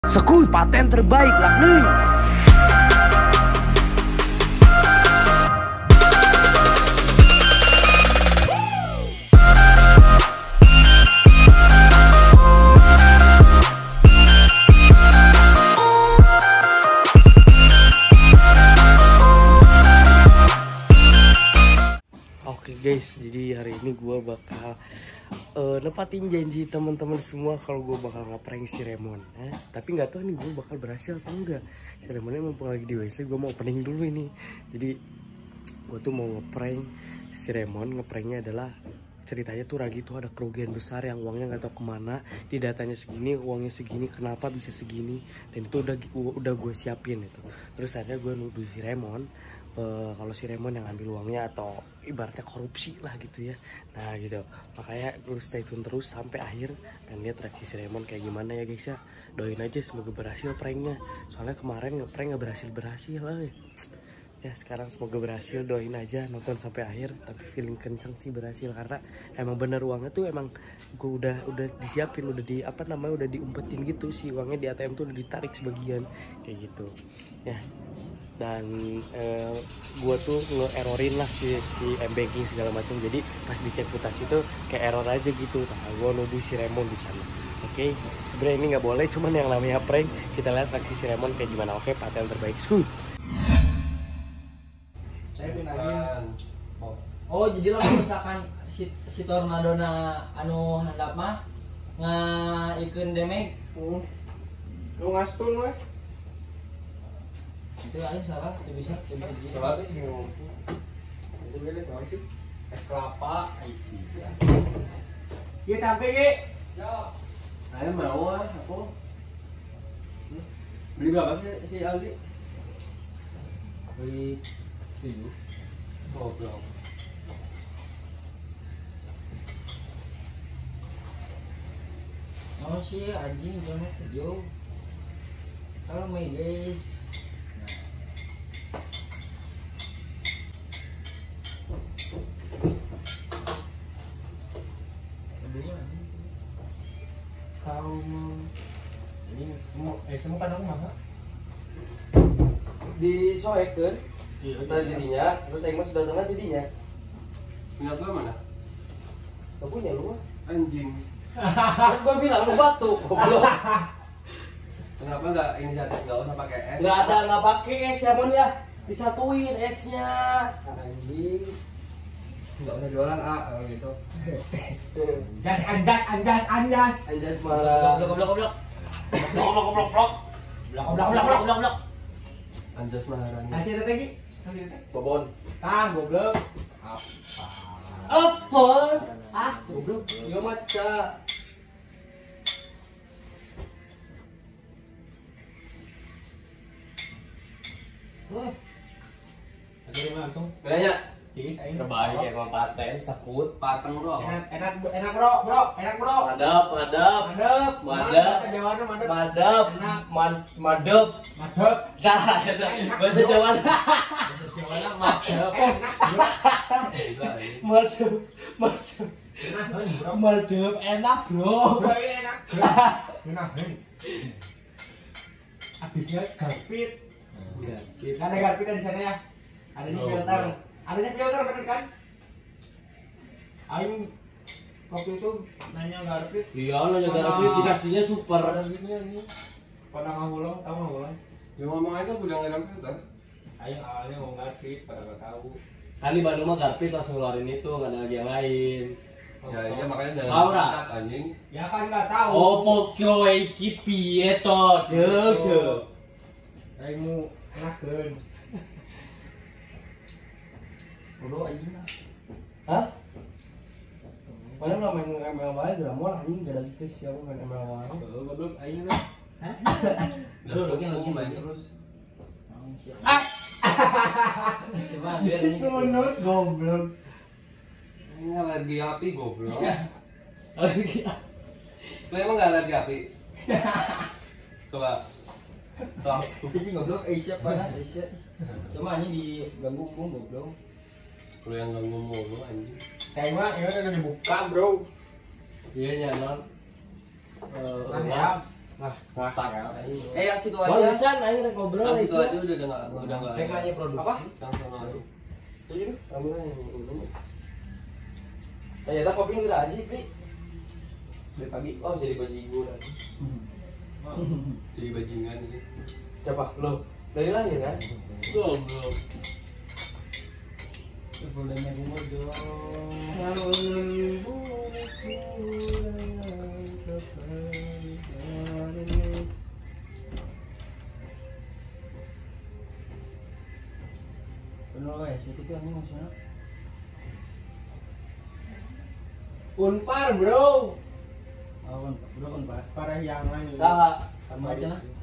Sekut paten terbaik lah nih. Oke guys, jadi hari ini gue bakal nepatin janji teman-teman semua kalau gue bakal ngeprank si Remon. Tapi nggak tahu nih gue bakal berhasil atau enggak. Si Remonnya mumpung lagi di WC, gue mau opening dulu ini. Jadi gue tuh mau ngeprank si Remon. Ngepranknya adalah ceritanya tuh Ragi tuh ada kerugian besar yang uangnya nggak tahu kemana. Di datanya segini, uangnya segini, kenapa bisa segini? Dan itu udah gue siapin itu. Terus akhirnya gue nuduh si Remon. Kalau si Remon yang ambil uangnya atau ibaratnya korupsi lah gitu ya. Nah gitu, makanya lu stay tune terus sampai akhir dan lihat reaksi si Remon kayak gimana ya guys ya. Doain aja semoga berhasil pranknya, soalnya kemarin ngeprank nggak berhasil lah ya. Sekarang semoga berhasil, doain aja, nonton sampai akhir. Tapi feeling kenceng sih berhasil karena emang bener uangnya tuh emang gue udah disiapin, udah udah diumpetin gitu. Si uangnya di ATM tuh udah ditarik sebagian kayak gitu ya. Dan gue tuh nge-errorin lah si M-Banking segala macam. Jadi pas dicek mutasi tuh kayak error aja gitu. Nah, gue nuduh si Remon di sana. Oke, sebenarnya ini nggak boleh, cuman yang namanya prank. Kita lihat reaksi si Remon kayak gimana. Oke, paten terbaik. Skuy. Saya pindahin. Oh, jadi lah misalkan si tornado na anu handap mah ngaikeun damage. Lu ngastun weh. Itu aja salah, itu bisa Salah tuh ini ngomong. Itu gede tau sih. Es kelapa isi. Iya tapi Ki. Ya. Saya mau aku. Beli berapa sih si Aldi? beli 7. Goblok. Oh sih anjing banget video. Kalau main guys. Kalau ini semua kan aku mana? Disoekeun tadi dirinya, terus Aing mah sudah tengah dirinya. Punya gua mana? Gak punya lu mah. Anjing. Gue bilang lu batu, goblok. Kenapa enggak ini jatuh enggak usah pakai es? Enggak pakai es ya, Mon ya. Disatuin esnya. Anjing. Enggak usah jualan kalau gitu. Anjas. Anjas malah. Goblok. Anjas Maharani. Kasih teh Ki. Bobon. Goblok. Apa? Goblok. Iya maca. Ada langsung. Nanya. Terbaik ya kalau paten, sekut, pateng bro. Enak bro. Madep. Bahasa Jawanya madep. Madep. Nah, itu bahasa Jawa. Bahasa Jawanya madep. Madep enak, bro. Enak. Habisnya garpit. Ada garpitnya di sana ya. Adanya filter. Adanya filter bener kan? Aing waktu itu nanya garpit. Iya, nanya garpit dikasihnya super. Pada gini ini. Pada ngahulong, tahu ngahulong? Ya ngomong aja udah ngelang filter. Aing awalnya mau garpit, pada nggak tahu. Kan di Bandung mah garpit langsung ngeluarin itu, nggak ada lagi yang lain. Ya iya makanya jangan Laura. anjing. Ya kan nggak tahu. Oh, pokyo iki piye to? Deu. Aing mau enakeun. Bodoh anjing lah. Hah? Mana lah main ML wae gramol anjing gak ada tes ya main ML wae. Goblok aing lah. Hah? Lagi main terus. Coba biar Disunut goblok. Ini alergi api goblok. Alergi. Lu emang enggak alergi api? Coba. Ini goblok Asia panas Asia. Sama ini di ganggu goblok. Lu yang ganggu mulu anjing. Kayak mah ini udah dibuka, bro. Iya nya non. Ya, Ngakak ya. Yang situ Bang aja. Ican aing rek ngobrol Yang situ Aisyah. aja udah enggak. Rek nanya produksi. Apa? Langsung aja. Iya, kamu nanya. Ternyata kopi nggak sih, Pri. Dari pagi, oh jadi bajigur. Jadi bajingan sih. Coba lo dari lahir kan? Goblok. Sebelumnya gua dong. Bener ya, situ kan ini maksudnya. Unpar, bro. Oh, bro kan parah yang lain. Saha? Sama aja lah.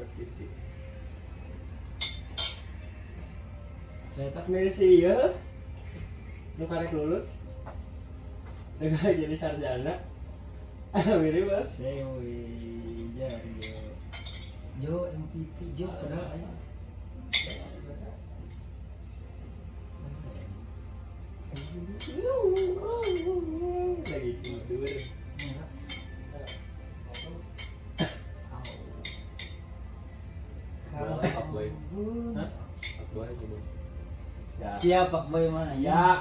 Saya tak Messi ya. Lu karek lulus. Udah jadi sarjana. Mirip, Bos. Sewi Jarjo. Jo MVP Jo padahal aja. Lagi tidur. Kalau Pak Boy. Hah? Pak Boy gitu. Ya. Siapa Pak Boy mana? Ya.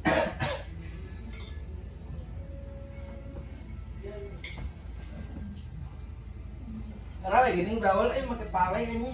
Karena kayak gini berawal pakai pale kayaknya.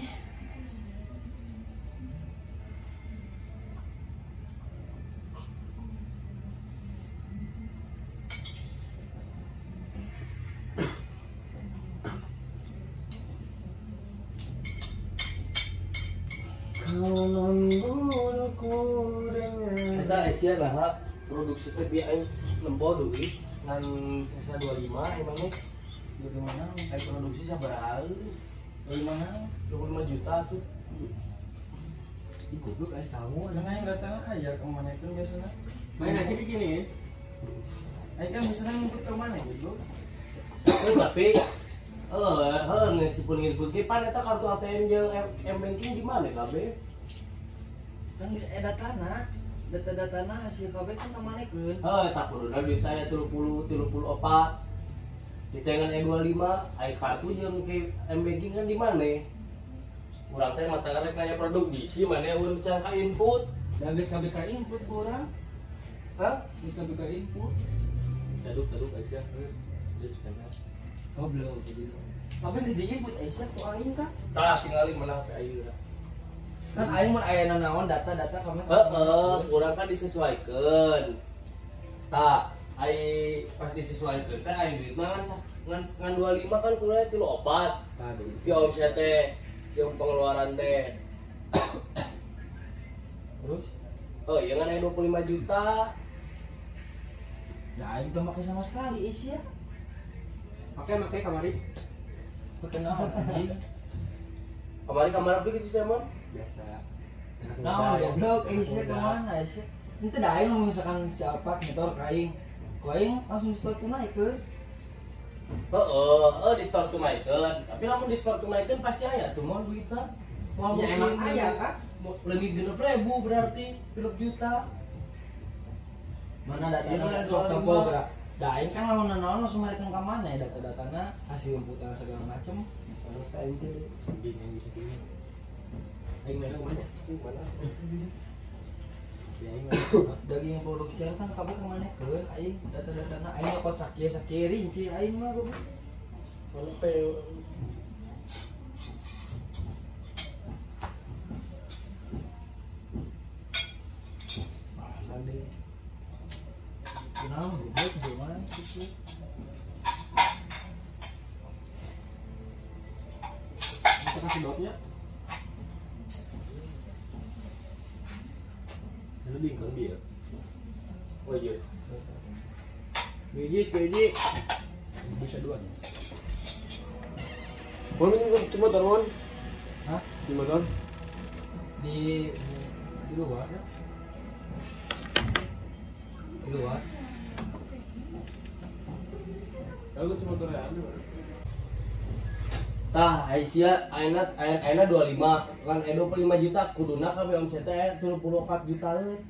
Kita Asia lah produksi teh biar aing nempo duit ngan sisa 25 emangnya Dari mana? aing produksi sabar Dari mana? 25 juta tuh. Ih goblok sangu. Dengan yang datang aja ke mana itu biasanya. Main nasi di sini. Kan biasanya ngikut ke mana goblok? Tapi meskipun ngikut ki pan eta kartu ATM jeung M-banking di mana kabeh? Kan bisa datana. Data-datana hasil kabeh kan kemanekeun. Tak perlu duit aya 30 34. Ditengan E25, ai kartu jeung ke M-banking kan di mana? Urang teh mata rek nanya produk bisi mana ulun cangka input. Dan geus kabeh ka input ku urang. Hah? Geus kabeh ka input. Duduk aja. Terus kan. Oh belum jadi. Kabeh geus di input Aisyah ku aing kan. Tah tinggalin menang teh ayeuna. Kan aing mun aya naon data-data kabeh. Urang kan disesuaikeun. Tah, ai pas disesuaikeun teh ai duitna ngan 25 kan kuliah 34. Aduh. Di omset teh yang pengeluaran teh. Terus Iya kan aya 25 juta. ya aing teu make sama sekali Aisyah. Pakai kamari. Kenal anjing. Kamari apa gitu sih, Mon? Biasa. Nah, goblok Aisyah ke mana Aisyah? Ente da aing mau misalkan siapa nyetor ka aing. Ku aing langsung store tunaikeun. Di store tunaikeun. Tapi lamun di store tunaikeun pasti aya tuh mon duitna. Mau Ya emang aya kan? Lebih 6.000 berarti 6 juta. Mana Iya, data sok tempo gerak. Da aing kan lamun naon langsung marekeun ka mana ya data-datana hasil inputan segala macem. Kalau kain teh Yang bisa gini. aing mana mana? Mana? Ya ini. Daging produksian kan kabeh ka manekeun aing data-datana aing mah kos sakieu rinci aing mah goblok. Mana pe? Kenal goblok gimana sih? Kita kasih dotnya. Lebih ya. Oh iya. Biji. Bisa dua nih. Mon ini cuma taruhan Hah? di motor. Di luar ya? Di luar. Aku cuma motornya anu. Tah, Aisyah, aina 25, kan 25 juta, kuduna kabeh omsetnya 34 juta euy.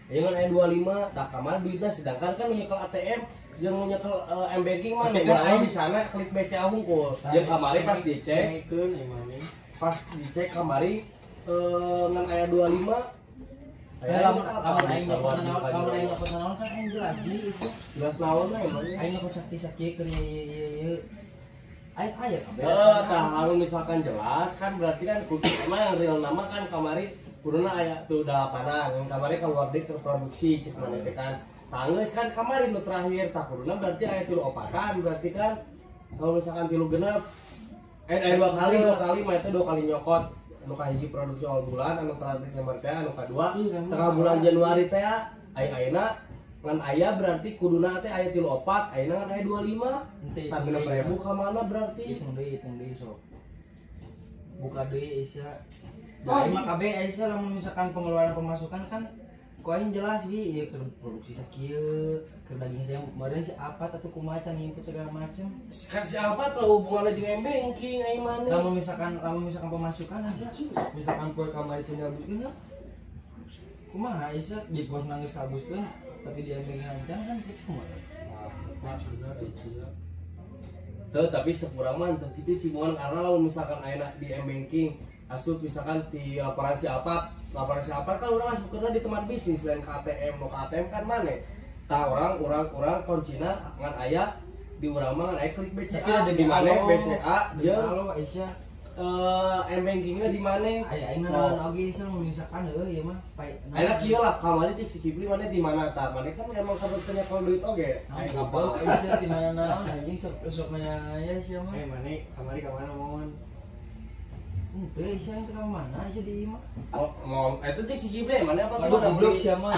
Ya kan E25 tak kamar duitnya sedangkan kan nyekel ATM yang nyekel M-banking mah kan di sana klik BCA hungkul. Jeung kamari pas dicek pas dicek kamari ngan aya 25 lamun aing nyokot naon kan aing jelas di isu. Jelas naon mah emang. Aing nyokot sakti keur ieu. Aing aya kabeh. Tah misalkan jelas kan berarti kan kudu emang yang real nama kan kamari kuduna aya tuh dalapanan yang kamari keluar di terproduksi cek mana teh kan. Tanggeus kan kamari nu terakhir tah kuduna berarti aya 3 opatan berarti kan kalau misalkan 3 genep dua kali mah itu 2 kali nyokot. Anu kahiji produksi awal bulan, anu terakhir Desember teh, anu kedua tengah bulan Januari teh ayeuna ngan aya berarti kuduna teh aya 3 opat, ayeuna ngan aya 25. Tah 6.000 ka mana berarti? Hitung deui sok. Buka deui Isya. Jadi mah kabeh Isya lamun misalkan pengeluaran pemasukan kan ku aing jelas ge ieu keur produksi sakieu, keur daging saya meureun si apa atau kumaha can input segala macem. Kan si apa tuh hubunganna jeung M-banking aing mah. Lamun misalkan pemasukan Isya, misalkan poe kamari cenah buskeun kumaha Isya di pos nangis kabuskeun tapi dia M-banking lancar kan kumaha. Nah, bener Isya. Tuh tapi sepurang mah teu kitu sih moal karena lamun misalkan ayeuna di M-banking asup misalkan di laporan si apa kan orang asup di teman bisnis lain ke ATM mau ke ATM kan mana tah orang kuncina ngan aya di urang mah aya klik BCA di mana BCA jeung halo Aisyah M-bankingnya di mana aya aing naon oge Aisyah misalkan heuh ieu mah aya kieu lah kamari cek si Kipli mana di mana tah mana kan emang kabutnya kalau duit oge aya apa Aisyah di mana naon anjing sok aya Aisyah mah mana kamari ka mana mohon. Itu Aisyah yang ke mana Aisyah di imah? Mau itu cek si Kipli mana apa tuh goblok siapa?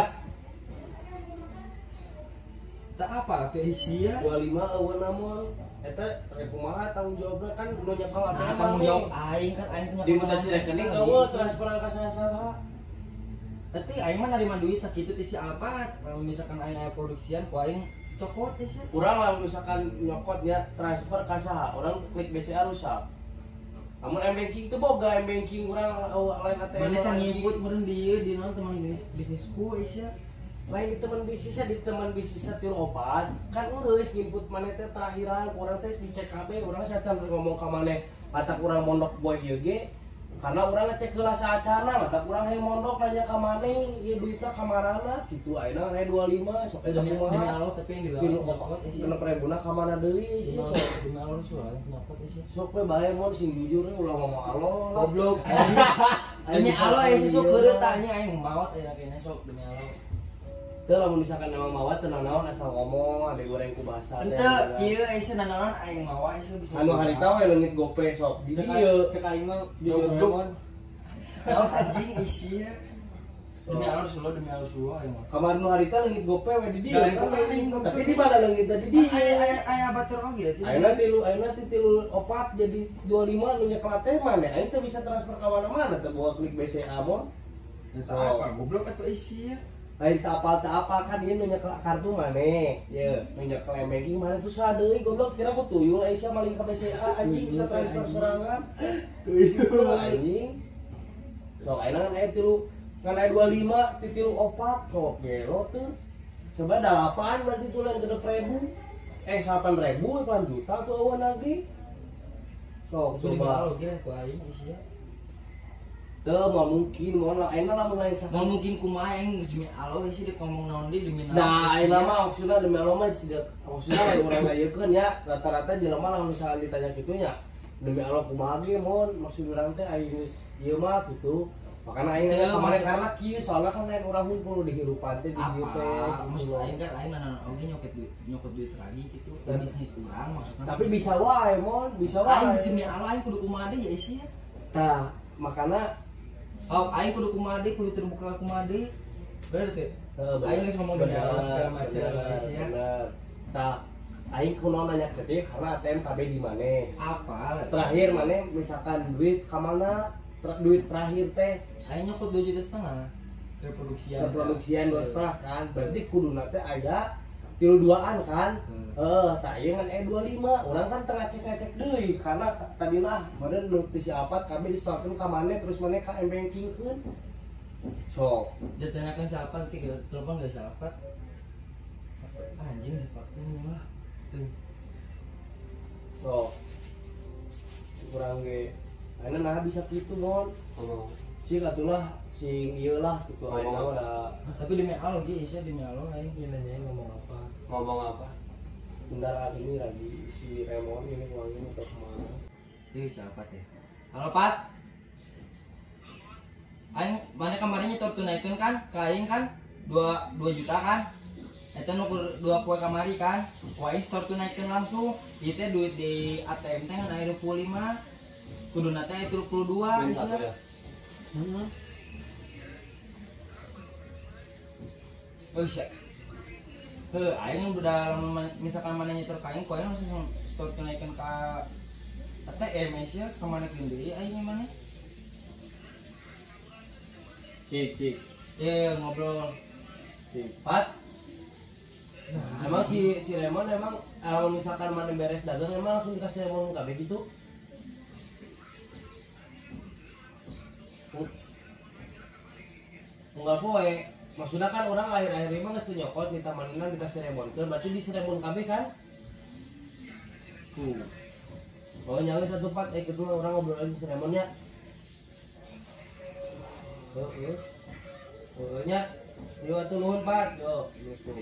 Tak apa tuh Aisyah 25 eueuh namun eta kumaha tanggung jawabna kan nu nyekal apa tanggung jawab aing kan aing punya dimutasi rekening eueuh transferan ka saha. Berarti aing mah narima duit sakitu ti si apa? Kalau misalkan aing aya produksian ku aing cokot Aisyah. Urang lah misalkan nyokotnya transfer ka saha, urang klik BCA rusak. Namun M-banking itu boga M-banking urang lain ATM. Mana can ngimput meureun dieu di naon teman bisnisku Aisyah. Lain di teman bisnisnya tiur opat kan geus ngimput maneh teh terakhiran urang teh dicek kabeh urang sacan ngomong ka maneh matak urang mondok boy ieu ge karena urang ngecek heula saacana matak urang hayang mondok nanya ka maneh ieu duitna ka marana kitu ayeuna aya 25 sok demi Allah tapi yang dibawa nyokot Aisyah. 6.000 na ka mana deui sih sok demi Allah soal nyokot Aisyah. Sok we bae mun sing jujur ulah ngomong Allah goblok. Demi Allah Aisyah sok keureuh tanya aing maot aya kene sok demi Allah. Teu lamun misalkan emang mawat teu naon asal ngomong ade goreng ku bahasa teh. Henteu kieu Aisyah naon aing mawa Aisyah bisa. Anu harita we leungit gope sok di dieu. Cek aing mah jujur naon. Naon anjing Aisyah. Demi Allah aing mah. Kamar nu harita leungit gope we di dieu. Tapi di mana leungit tadi di dieu? Aya batur oge sih. Ayeuna ti 3 opat jadi 25 nu nyekel teh mane? Aing teh bisa transfer ka mana-mana teh bawa klik BCA mon. Apa goblok atuh Aisyah. Lain tak apa kan ieu nu nyekel kartu maneh. Ye, nu nyekel M-banking maneh tuh saha deui goblok kira ku tuyul Aisyah maling ka BCA anjing bisa transfer serangan. Tuyul anjing. Sok ayeuna kan aya 3 kan aya 25 ti 3 opat kok gelo tuh. Coba 8 berarti tuh lain 6.000. 8.000 iklan juta tuh eueuh lagi. Sok coba kira ku aing Aisyah. Tuh mau mungkin mau ayeuna lamun lain saha. Mau mungkin kumaha aing demi Allah sih dia ngomong naon deui demi naon. Nah, ayeuna mah maksudna demi Allah mah siga maksudna lain urang ngayekeun ya rata-rata jelema lamun misalnya ditanya kitu nya demi Allah kumaha ge mon maksud urang teh aing geus ieu mah kitu. Makana aing kemarin karena kieu soalnya kan lain urang hungkul di hirupan teh di dieu teh. Maksud aing kan aing naon oge nyokot duit lagi gitu. Bisnis urang maksudna. Tapi bisa wae mon, bisa wae. Aing demi Allah aing kudu kumaha deui ya Aisyah. Tah, makana aing kudu kumaha deui kudu terbuka kumaha deui. Bener teh. Aing geus ngomong demi Allah segala macam Aisyah. Tah, aing kunaon nanya ke dia karena ATM KB di mana? Apa? Terakhir mana misalkan duit ka mana? Duit terakhir teh aing nyokot 2,5 juta reproduksian 2,5 kan. Berarti kuduna teh aya 32an kan. Tak ieu ngan E25. Urang kan tengah cek-cek deui karena tadi lah meureun nu ti si apat KB di stokeun ka maneh terus maneh ka M-bankingkeun. Sok. Dia tanyakan siapa, kita telepon gak siapa. Anjing sepatunya lah. Tuh. Sok. Kurang ge. Ayeuna nah bisa kitu mon. Cik atulah sing ieu lah gitu ayeuna udah. Tapi demi Allah ge, Isya demi Allah aing nanyain ngomong apa. Ngomong apa? Bentar ini lagi si Remon ini uangnya untuk kemana? Ih, siapa teh? Halo, Pat. Aing mana kemarin nyetor tunaikeun kan? Ka aing kan 2 juta kan? Eta nu 2 poe kamari kan? Ku aing store tunaikeun langsung. Ieu teh duit di ATM teh ngan aya 25. Kuduna teh 32 Isya. Heeh. Oh, Isya. Aing udah misalkan mana nyetor ka aing, ku aing langsung store tunaikeun ka ATM Isya, kemana deui aing mana? Cik. Iya ngobrol. Cik. Pat. Emang si Remon emang kalau misalkan mana beres dagang emang langsung dikasih Remon kabeh gitu? Enggak poe. Maksudnya kan orang akhir-akhir ini mah geus nyokot minta manehna dikasih Remon ke, berarti di Remon kabeh kan? Tuh. Oh nyawa satu Pat, kedua orang ngobrol lagi si Remonnya. Oke. Pokoknya yo atuh nuhun Pat, yo gitu.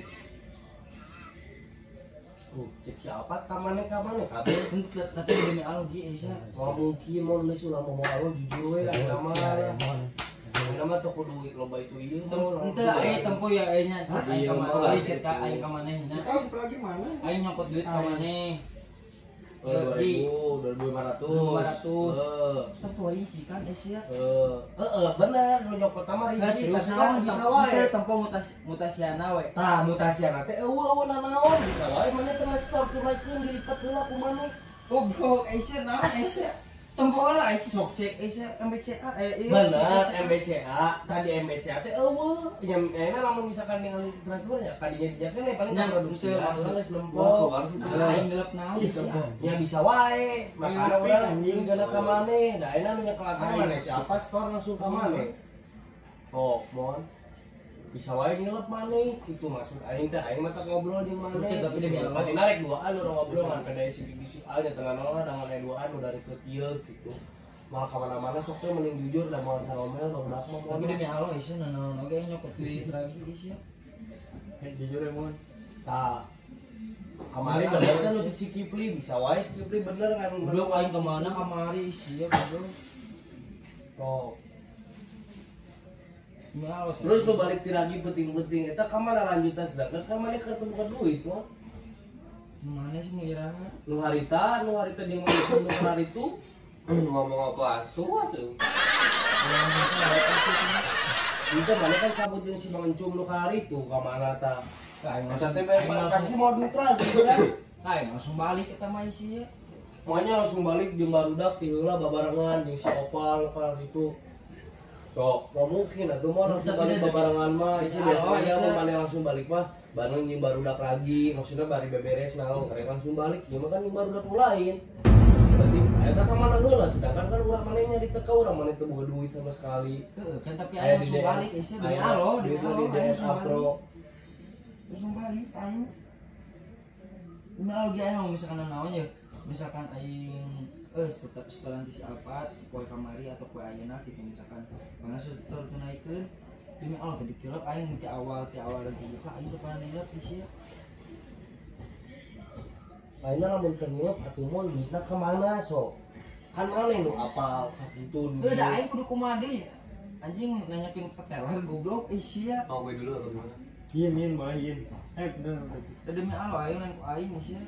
Cek siapa ka maneh kabeh. Tapi demi Allah ge Isya. Mau mungkin mau geus ulah mau alo jujur we aya mah. Nama toko duit loba itu ieu mah. Henteu aya tempo ya aya nya cek aing ka mana, cek ka aing ka manehnya. Tahu setelah gimana? Aing nyokot duit ka maneh. 2.500. Tempo rinci kan Isya. Bener nu nyokot mah rinci tapi kan bisa wae. Tempo mutasiana we. Tah mutasiana teh eueuh nanaon bisa wae maneh teh start kumaikeun dilipat heula ku maneh. Goblok Isya naon Isya? Tempo lah Isya sok cek Isya MBCA Bener MBCA tadi MBCA teh eueuh nya lamun misalkan ningali transfernya kadinya dijakeun paling produksi geus nempel aing delep naon ya bisa wae makanya urang nyinggauna ka maneh da ayeuna nu nyekelatan maneh siapa store langsung ka maneh oh mon bisa wae nyelep maneh itu maksud aing teh aing mah tak ngobrol jeung maneh tapi demi Allah pasti narek duaan urang ngobrol ngan kada si bisi aja tengah nolak dengan duaan udah dari ieu gitu mal ka mana-mana sok teh mending jujur da moal saromel barudak mah tapi demi Allah Isya nanaon oge nyokot duit lagi Isya Jujur ya mon. tah kamari bener kan lu cek si Kipli bisa wae si Kipli bener kan goblok aing kemana kamari Isya goblok oh Malas. Terus lu balik lagi penting-penting eta ka mana lanjutan sedangkan ka mana ketemu ka duit mah. Mana sih ngirana? Nu harita jeung nu hari itu ngomong apa asuh atuh. Itu mana kan cabut jeung si Bang Encum nu hari itu ka mana tah. Eta teh pasti mau duit lagi kan. Kain langsung balik eta mah isi ya. Makanya langsung balik jeung barudak ti heula babarengan jeung si Opal ka itu. Sok, mau mungkin atuh mah langsung balik babarengan mah. Isi biasanya mah maneh langsung balik mah bareng jeung barudak lagi. Maksudnya bari beberes naon, karek langsung balik. Ieu mah kan jeung barudak lain. Berarti eta ka mana heula sedangkan kan urang manehnya di teu urang maneh teu boga duit sama sekali. Heeh, kan tapi aya langsung balik isi demi Allah, demi Allah. Langsung balik aing. Demi Allah ge aya misalkan naon ya. Misalkan aing setelah nanti si Alphard, poe kamari atau poe ayeuna gitu misalkan mana setelah tunaikeun demi Allah tadi tilap aing ti awal dan dibuka aing teu pernah nilap di sia. Ayeuna lamun teu nilap atuh mun bisna ka mana sok? Kan maneh nu apal sakitu dulu. Heuh da aing kudu kumaha deui. Anjing nanyakeun ke teller goblok sia. Mau gue dulu atau gimana? Yin malah yin. Bener. Demi Allah aing lain ku aing sia.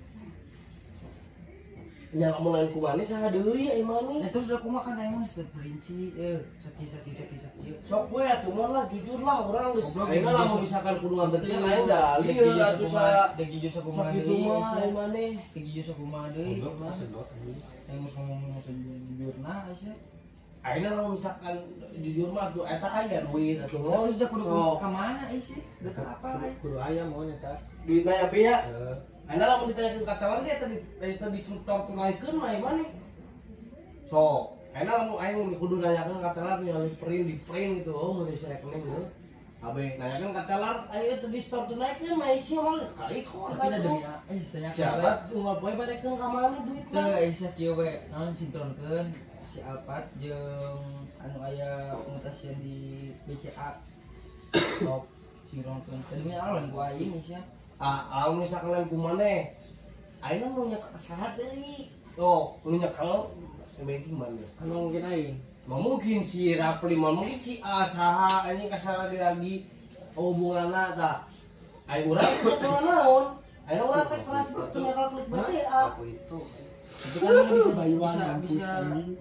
Nya lamun lain ku maneh saha deui ai maneh? Nah terus udah kumaha kan aing mah perinci saki. Sok we atuh mun lah jujur lah urang geus ayeuna lamun misalkan kudu ngambetin aing da lieur atuh sa jujur sakumaha sakitu deui mah ai maneh. jujur sakumaha deui. Aing geus ngomong sejujurna sia. Ayeuna lamun misalkan jujur mah atuh eta aya duit atuh mah. Terus udah kudu ka mana isi? Udah apa aing? Kudu ayam mau nyata. Duitna ya pieu. Ayeuna lamun ditanyakeun ka teller ge eta di store tunaikeun mah ai maneh. Sok Enak mau aing kudu nanyakeun ka teller nya di print gitu. Oh, mun isi rekening gitu. Abe nanyakeun ka teller, ayo teu di store tunaikeun mah isi mah kali kok Tapi demi siapa unggal poe barekeun ka mana duit teu mah. aya kieu we naon sinkronkeun si Alphard jeung anu aya mutasian di BCA. Stop sinkronkeun. Demi alon ku aing sia. Lamun misalkan lain kumaneh ayeuna nu nyekel sahat deui. Oh, nu nyekel banking mana? Anu mungkin aing. Mungkin si Rapli, mungkin si A saha ini kasar lagi hubunganna tah. Ai urang teh naon? Ayeuna urang teh kelas teu nyekel klik BCA. Itu kan bisa Bayuan bisa anjing.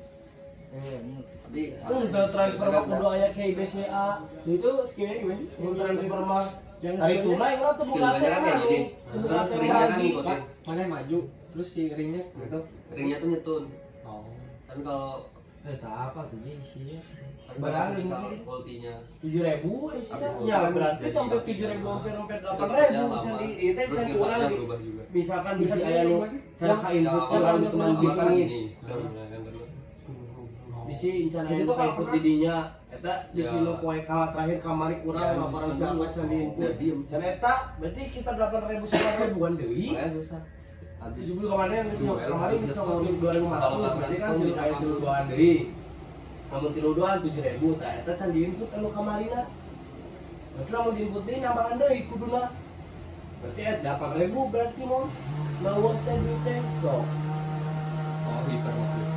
Untuk transfer mah kudu aya ke BCA. Itu skillnya gimana? Mun transfer mah Yang hari skillnya- tunai urang teu boga teh kayak gini. boga teh Ringnya kan lagi. ngikutin. Mana yang maju, terus si ringnya gitu. Ringnya tuh nyetun. Oh. Tapi kalau tak apa tuh dia isi. tapi Barang kalau ring misal gitu. voltinya 7.000 sih Habis ya voltnya berarti jadi sampai lagi. 7.000 sampai Terus 8.000 lama. can di itu Terus can filternya kurang berubah juga. misalkan bisa Bisa aya nu masih? cara ka input Ya, kurang di teman apa- bisnis Udah mulai kan dulu. bisi can aya Itu nu tuh ka input kalau di dinya eta bisi Ya. nu poe kala terakhir kamari kurang Ya, laporan bisa siapa can di input Ya, diem. can eta berarti kita 8.000 9.000-an deui Makanya susah. habis sebelum kemarin yang kesini Duel, kemarin habis geus itu. 2.500 berarti kan bisa aya 3.000-an deui namun 3.000-an 7.000 tah eta can di input anu kamarina berarti lamun di input deui nambahan deui kuduna berarti 8.000 berarti mau nawar teh duit teh so Oh, heater waktu itu.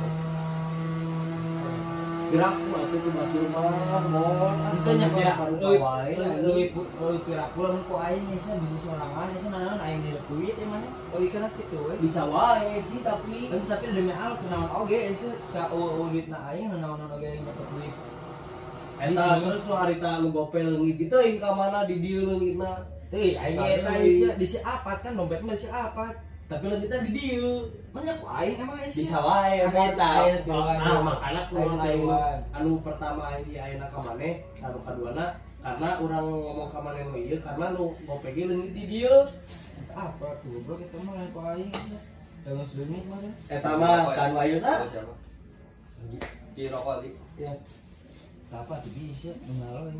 gerak mah tuh tuh batu mah mon Itu nya gerak leuwih pira pula mun ku aing nya bisnis sorangan nya naon aing di duit emang leuwih kana kitu we. bisa wae sih tapi Tapi demi al kenaon oge nya sa duitna aing naon oge aing dapat duit. eta terus nu harita nu gopel leungit gitu teuing ka mana di dieu leungitna Teuy aing eta isi di si apat kan dompet mah di si apat. tapi leungitna di dieu Mana ku aing emang isi. bisa wae Anu eta aya tiluan. nah makana kumaha Aya aing tiluan. anu pertama aing ayeuna ka maneh anu kaduana karena urang ngomong ka maneh mah ieu karena nu gopeng ge leungit di dieu Apa tuh goblok eta mah lain ku aing. Dengan sedemik mah kan. eta mah kanu ayeuna Oh, siapa? Di rokok Ali. ya Apa tuh bisa mengalami.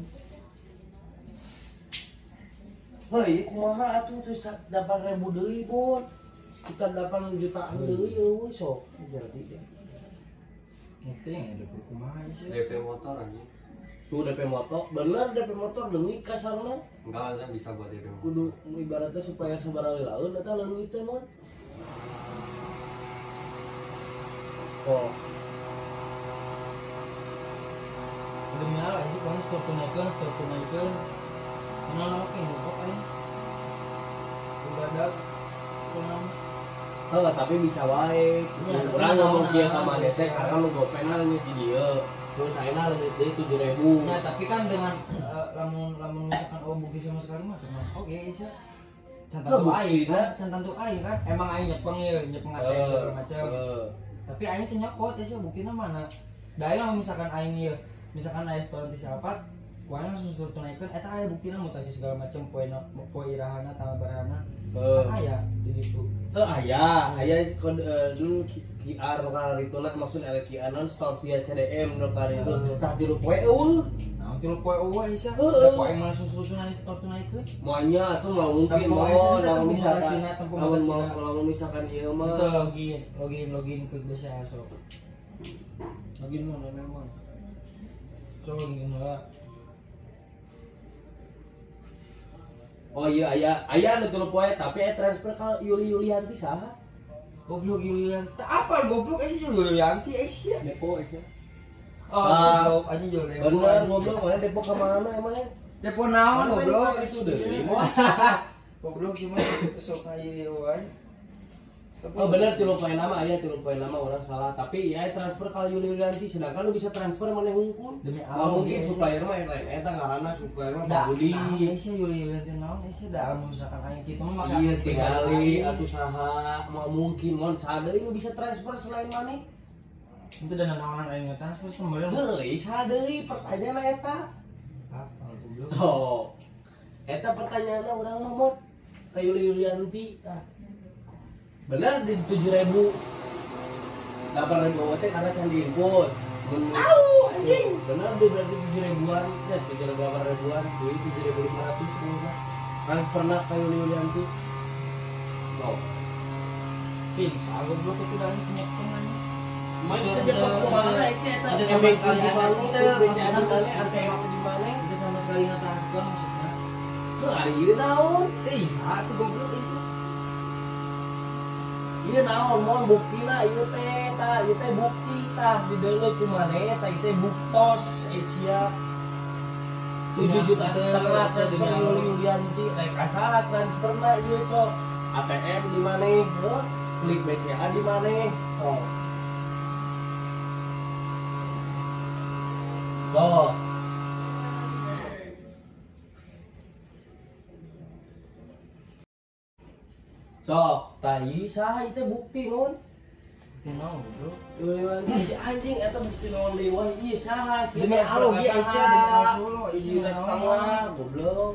heuy kumaha atuh tuh 8.000 deui bon sekitar 8 jutaan deui eueuh sok jadi deh Ngerti ya ada kumaha sih. DP motor aja. tuh DP motor bener DP motor leungit kasarna Enggak kan bisa buat DP motor. kudu ibaratnya supaya sabaraha laeun eta leungit teh mon oh Demi Allah sih kan stop naikkan. Kenal oke kok aing. Udah senang. Enggak, tapi bisa wae. Iya, Urang ngomong tapi kieu nah, ka maneh teh karena lu gopena leungit di dieu. Terus ayeuna leungit deui 7.000. Nah, tapi kan dengan lamun misalkan bukti sama sekali mah kan oke sih. Cantan Lah, tuh aing buktina. kan, cantan tuh aing kan. Emang aing nyepeng ya, nyepeng ATM segala macam. Heeh. Tapi aing teh nyokot ya sih buktina mana. Da aing misalkan aing ieu, misalkan aya store di siapat, kuana langsung suruh tunaikan eta aya buktina mutasi segala macam poe irahana tanggal barahana. Aya di ditu. Teu aya kode dulu QR ka rituna maksud QR non store via CDM nu ka itu tah tilu poe eueuh. Nah, tilu poe eueuh sia. Heeh. Poe mah langsung suruh tunai store tunaikeun. Moanya atuh mah Tapi mungkin mau mau Aisyah lamun tempuh misalkan mutasina, tempuh mutasina. kalau misalkan ieu mah Itu login ke biasa so. Lagi mana memang. So login heula. oh iya aya nu tilu poe tapi transfer ka Yulianti saha? Goblok Yulian. Apa goblok Yulianti sia. Depo sih. Oh, Ah, goblok aja Yulian. Bener goblok mana Depok ka mana emang? Depo naon goblok itu deui. Goblok cuma sok aya wae. Oh bener tilu poe nama aya tilu poe nama orang salah tapi ya transfer ka Yulianti sedangkan lu bisa transfer mana hungkul. Demi Nggak Allah, mungkin iya, supplier mah lain eta ngaranna supplier mah Da, Budi. sia Yulian teh naon sia da misalkan aya kitu mah maka Iya tinggali atuh saha mau mungkin mon sadeui nu bisa transfer selain mana? itu dana naonan aya transfer sebenarnya. Heuy sadeui pertanyaan eta. Apa goblok? Oh. Eta pertanyaanna urang mah mod ka Yulianti. Bener di 7.000. 8.000 teh karena can diinput. Benar dia berarti 7.000-an, ya 7.800-an, jadi 7.500 semua. Kan pernah kayak Yulianti. Loh. Bisa goblok itu dari punya temannya. Main kerja kemana sih? Itu sama sekali di mana? itu Biasanya tadi ASEA di mana? Itu sama sekali nggak transfer maksudnya. Tuh hari ini naon? Bisa tuh goblok itu. Iya naon mau bukti lah, iya teh bukti tah di dalam kumane, tah itu buktos Asia 7,5 juta transfer Yulianti, naik kasar transfer lah iya sok ATM di mana? Klik BCA di mana? Oh. Tuh. Sok, tahi saha itu bukti non. Bukti naon goblok? Yulianti si anjing eta bukti non deui wah ieu saha sih. Demi Allah ge Asia demi Solo isi setengah goblok.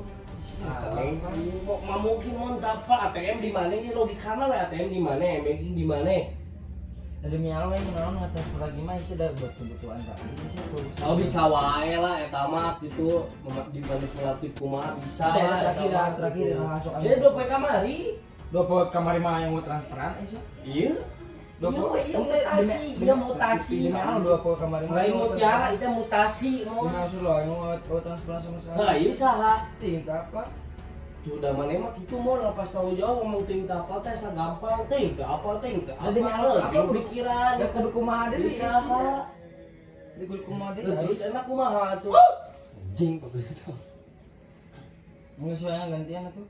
Mau mungkin mau dapat ATM di mana? Ini logikana we ATM di mana? Banking di mana? Demi Allah ini naon ngetransfer lagi mah Asia dari buat kebutuhan tadi sih tuh. Oh bisa wae lah eta mah gitu dimanipulatif kumaha bisa lah terakhir masuk aja. Dia 2 PK kamari. 2 kamari mah yang mau transferan Asia. Iya. Iya mutasi. Demi Allah 2 kamari mah. Lain mutiara itu mutasi mau. Maksud lo yang mau transferan sama sekali. Nah, iya saha? Tingkat apa? Sudah mana mah gitu mau lepas tanggung jawab ngomong tingkat apa teh gampang tingkat apa. Demi Allah apa pikiran. Ya kudu kumaha deui Bisa. Di kudu kumaha deui. Terus enak kumaha tuh. Jing begitu. Menyesuaikan gantian atuh.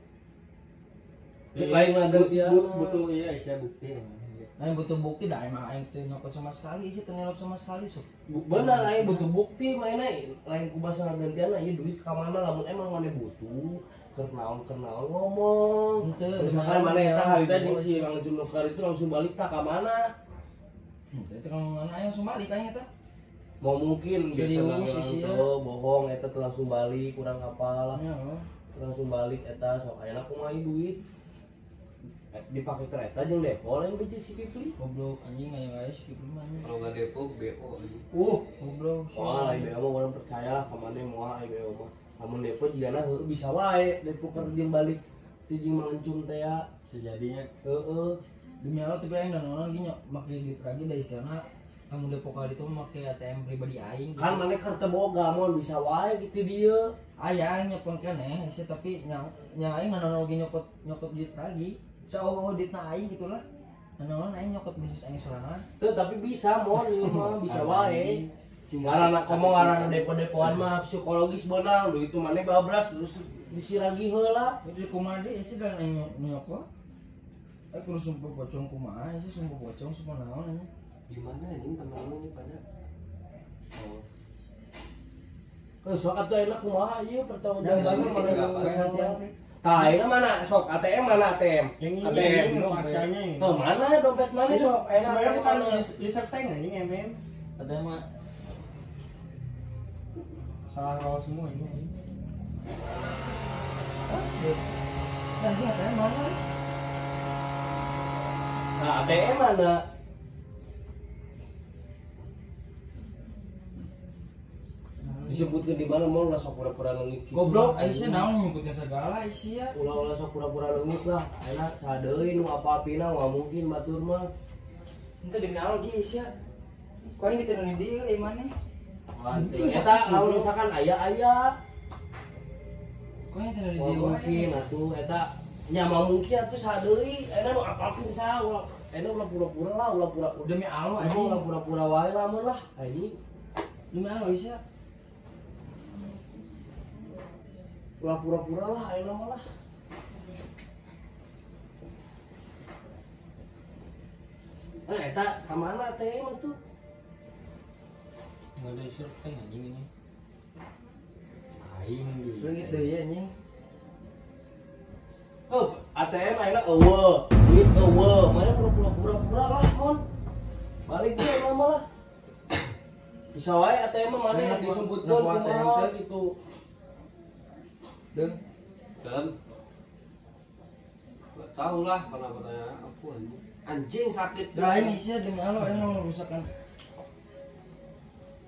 Lain gantian. Butuh iya Aisyah bukti. Lain butuh bukti dah emang aing teu nyokot sama sekali sih teu nyelop sama sekali sok. Bener aing butuh bukti mainnya lain kubasa gantian ieu duit ka mana lamun emang mana butuh kernaon ngomong. Henteu. Misalkan mana eta harita jeung si Mang Junukar itu langsung balik tak ka mana? Itu kan mana aya langsung balik kayaknya teh. Mau mungkin Jadi biasa urus orang sih, ya. tuh bohong eta tuh langsung balik kurang kapal Ya Allah. langsung balik eta sok ayeuna kumaha duit dipakai kereta jeung depo lain bijik si Pipli. Goblok anjing aya guys skip mah. Kalau nggak depo BO lagi. Goblok. Wah, lain BO mah urang percaya lah ka mane moal BO mah. Lamun depo jigana heueuh bisa wae depo keur jeung balik ti jeung mangencum teh ya. Sejadinya Heeh. Demi Allah tapi aing nanonan ge make duit lagi dari sana. Kamu depo kali itu make ATM pribadi aing. Kan mana kartu boga mon bisa wae gitu dia. Aya aing nyopon keneh sih tapi nya aing nanonan ge nyokot duit lagi. Saeueuh duitna aing gitulah. Nanonan aing nyokot bisnis aing sorangan. Tuh tapi bisa mon ieu mah bisa wae. Ngaranna komo ngaranna depo-depoan mah psikologis beunang duit itu maneh bablas terus disiragi heula. Jadi kumaha deui sih dan aing nyokot. Kudu sumpah pocong kumaha sih sumpah pocong semua naon anya. Di mana anjing teman-teman ini pada? Oh. Sok atuh enak kumaha ieu pertanggungjawaban Jangan mana gantian. Tah ayeuna mana sok ATM mana ATM? yang ini ATM. Asianya ini. Oh, mana dompet mana sok? Sebenarnya bukan mana? user tank ini MM. Ada mah Salah roll semua ini. lagi ATM mana? Nah, ATM mana? Disebutkan di mana mau lah sok pura-pura leungit gitu. Goblok, Aisyah naon nyebutnya segala Aisyah. Ulah-ulah sok pura-pura leungit lah. Enak sadeui nu apa-apina nggak mungkin batur mah. Ente demi Allah ge Aisyah. Kau yang ditenun dia mana? Eta lamun misalkan aya. Kau yang ditenun Mau dia mungkin atuh eta nya mah mungkin atuh sadeui. Eta nu apa-apin saha. Eta ulah pura-pura lah, ulah pura-pura. Demi Allah Ulah anjing. pura-pura wae lamun lah. Anjing. Demi Allah Aisyah. Ulah pura-pura lah ayeuna mah lah. Eta ka mana teh mah tuh? Nggak ada user tank anjing ini. Aing Leungit deui anjing. Oh, ATM ayeuna eueuh, duit eueuh, mana pura-pura lah mon. Balik ge mah lah. Bisa wae ATM mah mana Nah, disebutkeun nah, ATM kumaha teh. gitu. Deung. Dalam. Gak tahu lah kenapa tanya aku anjing. Anjing sakit. Dah ini Aisyah demi Allah yang mau misalkan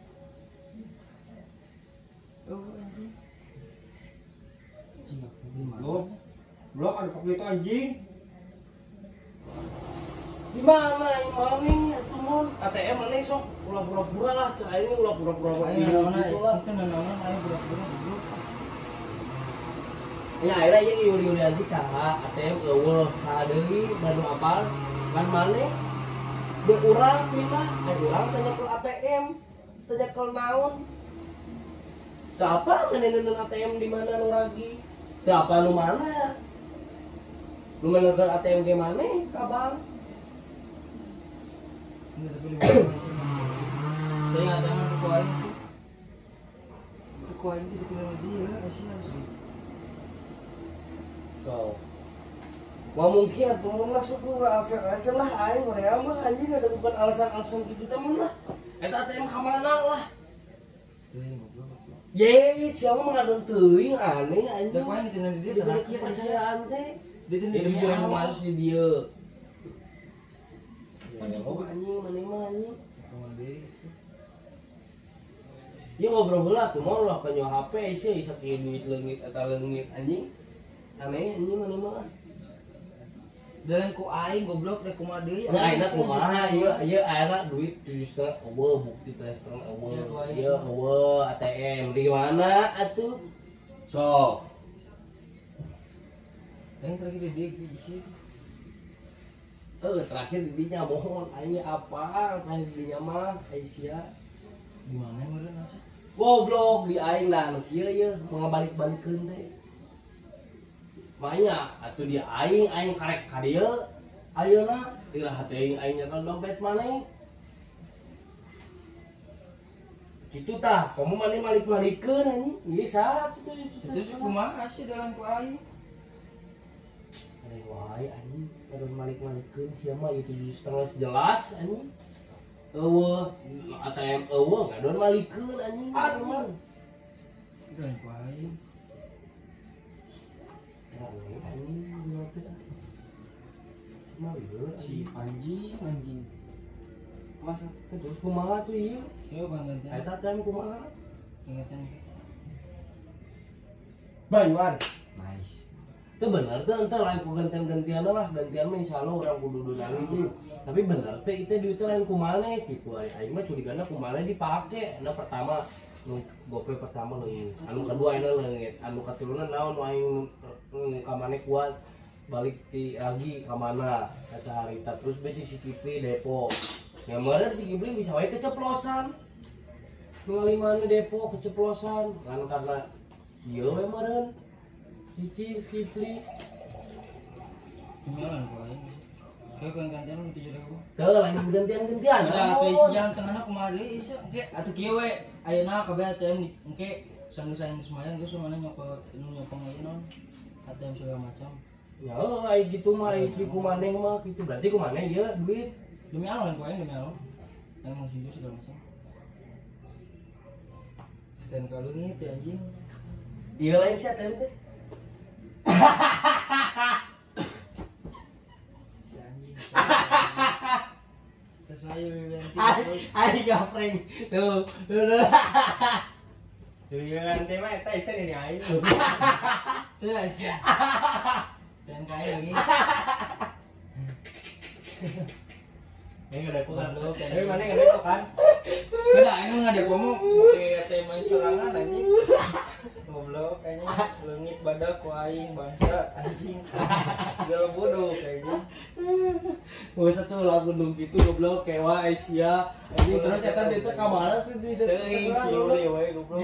ada pakai itu anjing. Di mana yang maning atuh mon? ATM mana sok ulah pura-pura lah, cara ini ulah pura-pura Ayo mana gitu lah. itu nanaon ayo pura-pura goblok. Ya akhirnya yang yuri-yuri lagi saha ATM eueuh saha deui Bandung apal kan maneh dek urang pindah urang tanya ke ATM tanya ke naon teu apa ngeuneuneun ATM di mana nu ragi teu apa nu mana nu meneunkeun ATM ge maneh kabar Ini tapi lu. Saya enggak tahu kuain itu. Kuain itu dikenal dia Asia sih. so wah mungkin atuh mun masuk lu alasan lah aing meureun mah anjing ada bukan alasan-alasan gitu teh mun lah eta ATM ka mana lah Teuing goblok. ye siapa mengadon teuing aneh Da anjing kuain dikenal dia Dia terakhir kepercayaan teh. Dikenal Dia jujur yang masuk di dia. Anjing. Oh anjing, mana mah anjing. Kawan deui. Ya ngobrol heula tuh mau lah kanyo HP sih isa kieu duit leungit eta leungit anjing. Aneh anjing mana mah. Dalam ku aing goblok da kumaha deui. Ya ayeuna kumaha ieu ayeuna duit 7,5 eueuh bukti transfer eueuh. Ieu eueuh ATM di mana atuh? Sok. Aing pergi di dia isi. Terakhir didinya mohon aing apa terakhir didinya mah Aisyah. Di mana meureun asa? Goblok di aing lah nu kieu ye mangabalik-balikeun teh. Makanya atuh di aing karek ka dieu ayeuna iraha teh aing nyekel dompet maneh. Kitu tah, kamu maneh malik-malikeun anjing. Ieu satu Terus kumaha sih dalam ku aing? Ada wae anjing, ada malik-malikeun sia mah ieu 7,5 jelas anjing. Eueuh, ATM eueuh ngadon malikeun anjing. Anjing. Dalam ku aing. Si anjing. Masa terus kumaha tuh ieu? Yo bangantan. Eta teh kumaha? Ingatan. Bayuan. Nice. Itu bener tuh ente lain ku gantian-gantian lah, gantian mah insyaallah urang kudu dunang sih. Tapi bener teh itu duitnya lain ku maneh gitu. Aing mah curigana ku maneh dipake. Nah pertama nu GoPay pertama leungit. Anu kedua ayeuna leungit. Anu katiluna naon nu aing ka maneh kuat balik ti lagi ka mana eta harita terus beci si Kipli depo. Ya meureun si Kipli bisa wae keceplosan. Ningali mana depo keceplosan kan karena ieu we meureun. Cici Kipli. Gimana ku aing? Kayak gantian lu 7.000. Teu lain gantian-gantian. Ada atuh isi jalan tengahna kumaha deui isi engke atuh kieu we ayeuna kabeh ATM engke sanggeus-sanggeus semuanya geus mana nyokot nyokong ieu non ATM segala macam. Ya ai gitu mah ai ku maneh mah gitu berarti ku maneh ieu duit. Demi Allah ku aing demi Allah. Aing mau sujud segala macam. Stand kalau nih teh anjing. Ieu lain si ATM teh. Si anjing. Terus ayo ganti. Ai gaprank. Tuh. Jadi nanti mah eta isa ini aing. Tuh sih. Stand kae lagi. Ini enggak ada pulang. Goblok, Tapi mana enggak ada kan? Beda aing enggak ada kamu pakai ATM serangan anjing. Goblok kayaknya leungit badak ku aing bangsa anjing. Gelo bodoh kayaknya. Wes atuh lagu nu kitu goblok kewa Asia. Anjing terus eta ditu ka mana tuh di Teuing si Uli we goblok.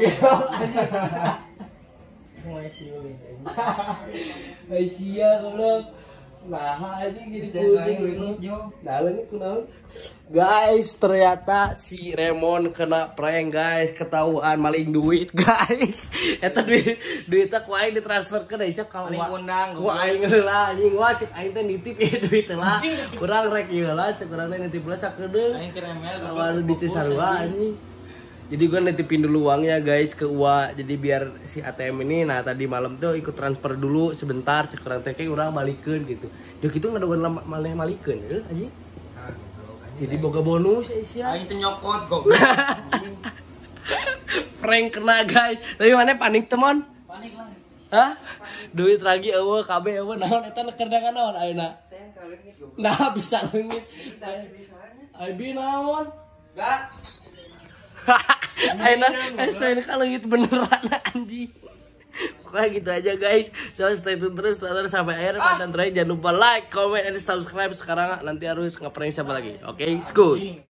Mulai si Uli kayaknya. Asia goblok. Nah, aja gitu Stand kae leungit jo. Nah, leungit kunaon? Guys, ternyata si Remon kena prank guys, ketahuan maling duit guys. Eta duitnya ku aing ditransfer ke Aisyah ka Maling undang, ku aing heula anjing wah cek aing teh nitip ya duit heula. Kurang rek ieu heula cek urang teh nitip heula sakedeung. Aing kira ML Awal di Cisarua anjing. Jadi gue nitipin dulu uangnya guys ke Uwa. Jadi biar si ATM ini, nah tadi malam tuh ikut transfer dulu sebentar. Cek orang teh kayak orang balikeun gitu. Jadi gitu nggak ada malah malikeun, ya aja. Jadi boga bonus Aisyah. aing teh nyokot goblok. Prank kena guys. Tapi mana panik teman? Panik lah. Hah? Duit lagi eueuh KB eueuh naon eta kerdangan naon ayeuna? Nah, bisa leungit. Ai bi naon? Enggak. Ayeuna saya leungit beneran anjing. Pokoknya gitu aja guys. So stay tune terus sampai akhir konten terakhir. Jangan lupa like, comment, and subscribe. Sekarang nanti harus ngeprank siapa lagi. Oke, school.